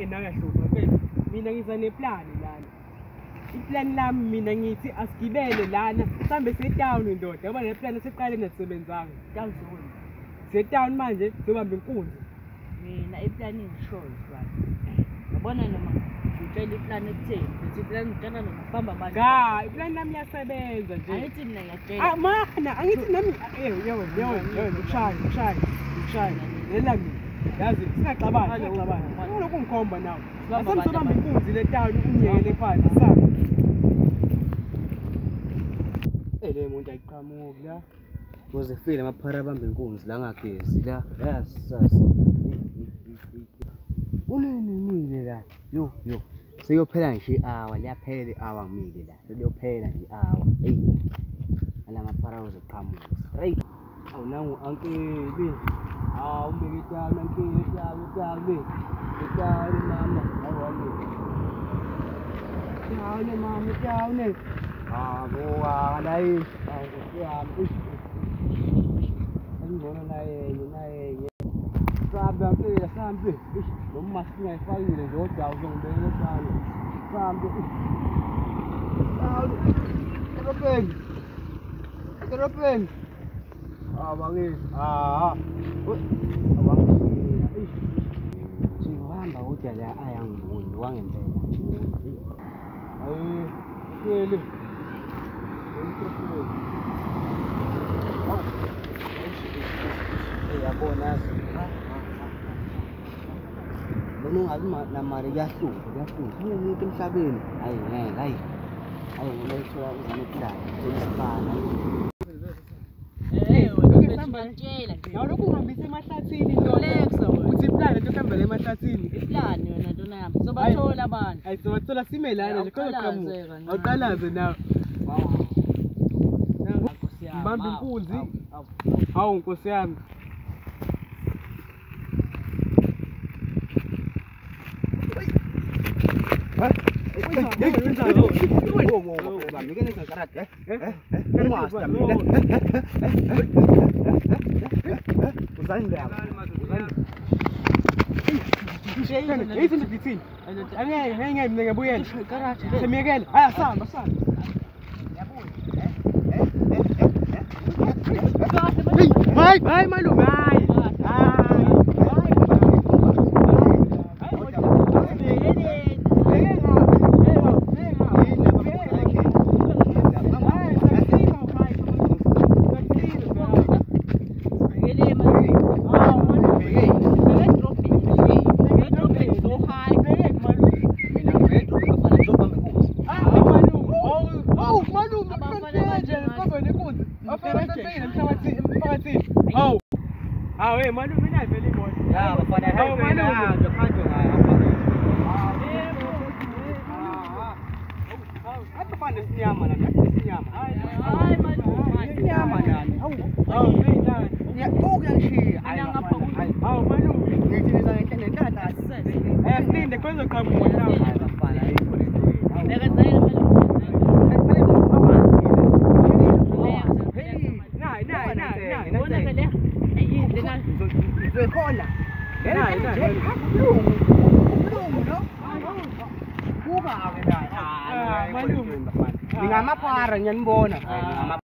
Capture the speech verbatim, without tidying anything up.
ke nangahlupha phela mina ngiza neplani lana iplani lami mina ngithi asigibele lana sihambe setown ndoda ngoba le plan esiqale nesebenzanga town zone setown manje sobamba inkunzi mina iplani ngishoyo baba yabona noma ngitshela iplani ekutheni ngithi iplani ngitshela noma kuhamba abantu ga iplani lami iyasebenza nje angithi mina ngiyatshela ah mana angithi nami eh yebo yebo ngikushaya ngikushaya ngikushaya lela mina yazi singaxabana singaxabana lokhu ngikhomba nawe asemsobamba inkunzi le town unyele phansi sa ele umuntu ayiqhamuki la kuze kufike amaphara abambe inkunzi la ngagezi la yasasa unene ngile la yo yo seyophela nje hour liyaphela i-hour ngimile la seyophela nje i-hour hey ala maphara uzoqhamuka right awu nangu ankeli ah umbeketana ankeli yawo yawo ekale mama awale yawo mama yawo ah boa lai awu ngibona naye naye sabe ampela sambe noma singayifakile nje kodwa uzongibeka sana sambe awu eropeni eropeni ah bangi ah abangi sihamba kodwa la ayangiboni wangempela ayi kwele yabona bona ungazi namali kuyahlupha kuyahlupha umuntu emhlabeni hayi ngeke hayi hayi ngiyithola uzaneplani selisifana eh wena ngiyatshela nje yawo lokhu uhambisa emahlathini ntolexa uthi plan into ehambela emahlathini iplani yona ntona yami sobathola abantu hayi sobathola sime lana nje khona qhamuka awuqalaze nawe mbamba inkunzi hawu nkosi yami Hai, hai malume, hai. Oh, ah, hey, malume na vele boy. ya bafana hayi malume. Ah, dokhanto ngaya Hayi bafana sinyama la, sinyama. hayi malume inyama nani Awu, awu, ngiyidala. ya uyangishiya Mina ngapha kulo. Awu malume. ngithi nizangihle ngentatha Eh, silinde kwenza qhamuka nawe. hayi bafana ayikho lento beka zayela malume Nayi, nayi, nayi. bona ke le ayinde na ngizoyikhona Nayi, nayi. umlungu umlungu lo kuba-ke la Ah, malume. ngingamaphara ngiyanibona